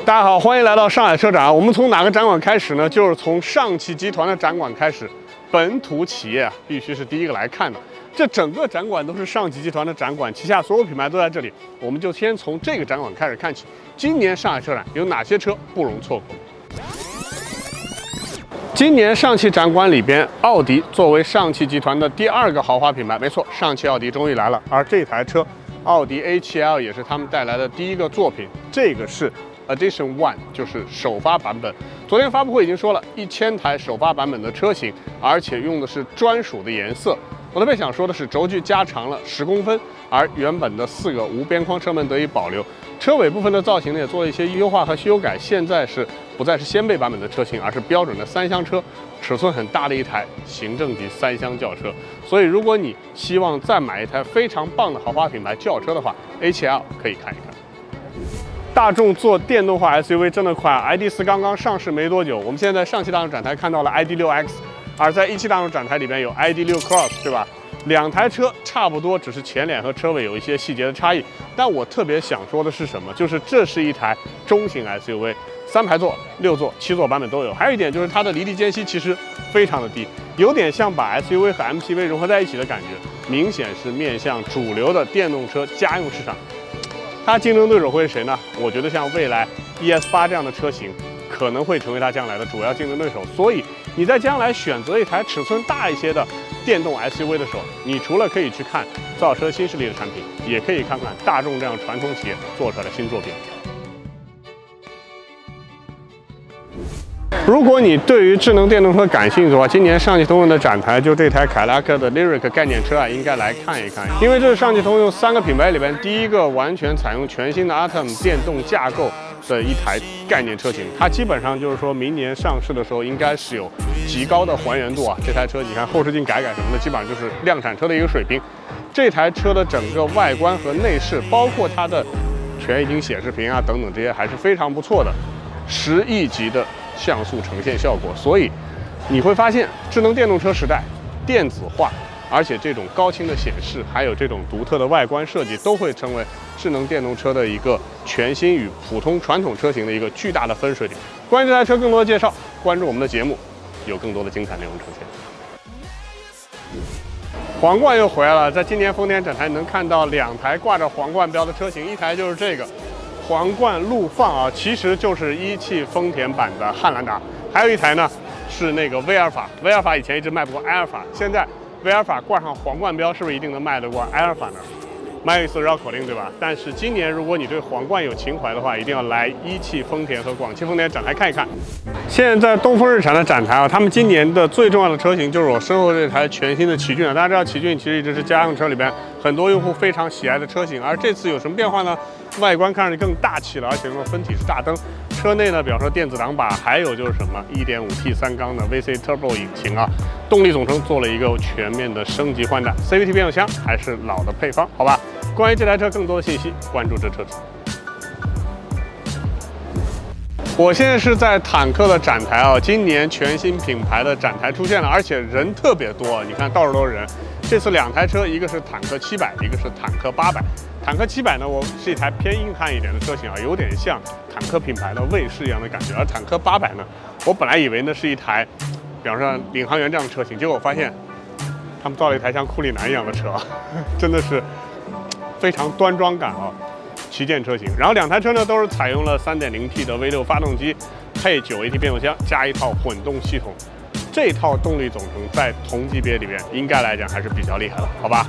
大家好，欢迎来到上海车展。我们从哪个展馆开始呢？就是从上汽集团的展馆开始。本土企业必须是第一个来看的。这整个展馆都是上汽集团的展馆，旗下所有品牌都在这里。我们就先从这个展馆开始看起。今年上海车展有哪些车不容错过？今年上汽展馆里边，奥迪作为上汽集团的第2个豪华品牌，没错，上汽奥迪终于来了。而这台车，奥迪 A7L 也是他们带来的第1个作品，这个是 Edition One， 就是首发版本。昨天发布会已经说了，1000台首发版本的车型，而且用的是专属的颜色。我特别想说的是，轴距加长了10公分，而原本的4个无边框车门得以保留。车尾部分的造型呢也做了一些优化和修改，现在是不再是掀背版本的车型，而是标准的3厢车，尺寸很大的一台行政级3厢轿车。所以如果你希望再买一台非常棒的豪华品牌轿车的话 ，A7L 可以看一看。大众做电动化 SUV 真的快 ，ID.4 刚刚上市没多久，我们现在在上汽大众展台看到了 ID.6X， 而在17大众展台里边有 ID.6 Cross， 对吧？2台车差不多，只是前脸和车尾有一些细节的差异。但我特别想说的是什么？就是这是一台中型 SUV，3排座、6座、7座版本都有。还有一点就是它的离地间隙其实非常的低，有点像把 SUV 和 MPV 融合在一起的感觉，明显是面向主流的电动车家用市场。它竞争对手会是谁呢？我觉得像蔚来 ES8 这样的车型可能会成为它将来的主要竞争对手。所以你在将来选择一台尺寸大一些的电动 SUV 的时候，你除了可以去看造车新势力的产品，也可以看看大众这样传统企业做出来的新作品。如果你对于智能电动车感兴趣的话，今年上汽通用的展台就这台凯迪拉克的 Lyriq 概念车应该来看一看，因为这是上汽通用3个品牌里边第1个完全采用全新的 Atom 电动架构的一台概念车型。它基本上就是说明年上市的时候应该是有极高的还原度啊。这台车你看后视镜改什么的，基本上就是量产车的一个水平。这台车的整个外观和内饰，包括它的全液晶显示屏等等，这些还是非常不错的，10亿级的像素呈现效果。所以你会发现，智能电动车时代，电子化，而且这种高清的显示，还有这种独特的外观设计，都会成为智能电动车的一个全新与普通传统车型的一个巨大的分水岭。关于这台车更多的介绍，关注我们的节目，有更多的精彩内容呈现。皇冠又回来了，在今年丰田展台能看到2台挂着皇冠标的车型，一台就是这个皇冠陆放其实就是1汽丰田版的汉兰达，还有一台呢是那个威尔法。威尔法以前一直卖不过埃尔法，现在威尔法挂上皇冠标，是不是一定能卖得过埃尔法呢？蛮有意思的绕口令，对吧？但是今年如果你对皇冠有情怀的话，一定要来1汽丰田和广汽丰田展台看一看。现在东风日产的展台他们今年的最重要的车型就是我身后这台全新的奇骏大家知道奇骏其实一直是家用车里边很多用户非常喜爱的车型，而这次有什么变化呢？外观看上去更大气了，而且用了分体式大灯。车内呢，比方说电子挡把，还有就是什么 1.5T 3缸的 VC Turbo 引擎动力总成做了一个全面的升级换代 ，CVT 变速箱还是老的配方，好吧？关于这台车更多的信息，关注这车主。我现在是在坦克的展台今年全新品牌的展台出现了，而且人特别多，你看到处都是人。这次2台车，一个是坦克700，一个是坦克800。坦克700呢，我是一台偏硬汉一点的车型有点像坦克品牌的卫士一样的感觉。而坦克800呢，我本来以为那是一台，比方说领航员这样的车型，结果我发现他们造了一台像库里南一样的车，真的是非常端庄感旗舰车型。然后2台车呢都是采用了 3.0T 的 V6 发动机，配9AT 变速箱，加一套混动系统。这套动力总成在同级别里面应该来讲还是比较厉害的，好吧？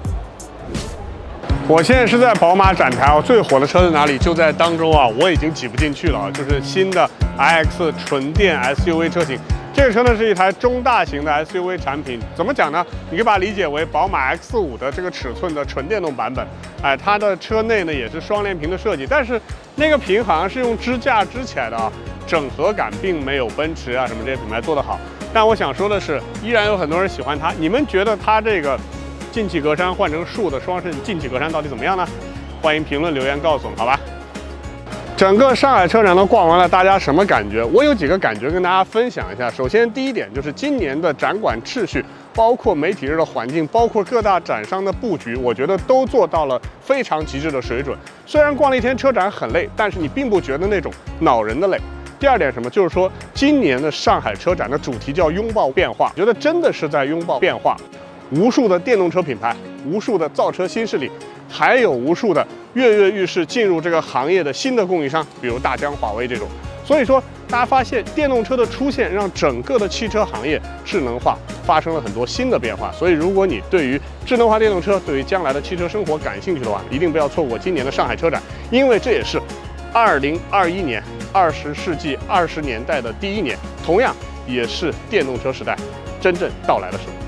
我现在是在宝马展台最火的车在哪里？就在当中我已经挤不进去了就是新的 iX 纯电 SUV 车型。这个车呢是一台中大型的 SUV 产品，怎么讲呢？你可以把它理解为宝马 X5 的这个尺寸的纯电动版本。它的车内呢也是双联屏的设计，但是那个屏好像是用支架支起来的整合感并没有奔驰什么这些品牌做得好。但我想说的是，依然有很多人喜欢它。你们觉得它这个进气格栅换成竖的双肾进气格栅到底怎么样呢？欢迎评论留言告诉我们，好吧？整个上海车展都逛完了，大家什么感觉？我有几个感觉跟大家分享一下。首先，第一点就是今年的展馆秩序包括媒体日的环境，包括各大展商的布局，我觉得都做到了非常极致的水准。虽然逛了一天车展很累，但是你并不觉得那种恼人的累。第二点什么，就是说今年的上海车展的主题叫拥抱变化，我觉得真的是在拥抱变化。无数的电动车品牌，无数的造车新势力，还有无数的跃跃欲试进入这个行业的新的供应商，比如大疆、华为这种。所以说，大家发现电动车的出现，让整个的汽车行业智能化发生了很多新的变化。所以，如果你对于智能化电动车，对于将来的汽车生活感兴趣的话，一定不要错过今年的上海车展，因为这也是2021年20世纪20年代的第一年，同样也是电动车时代真正到来的时候。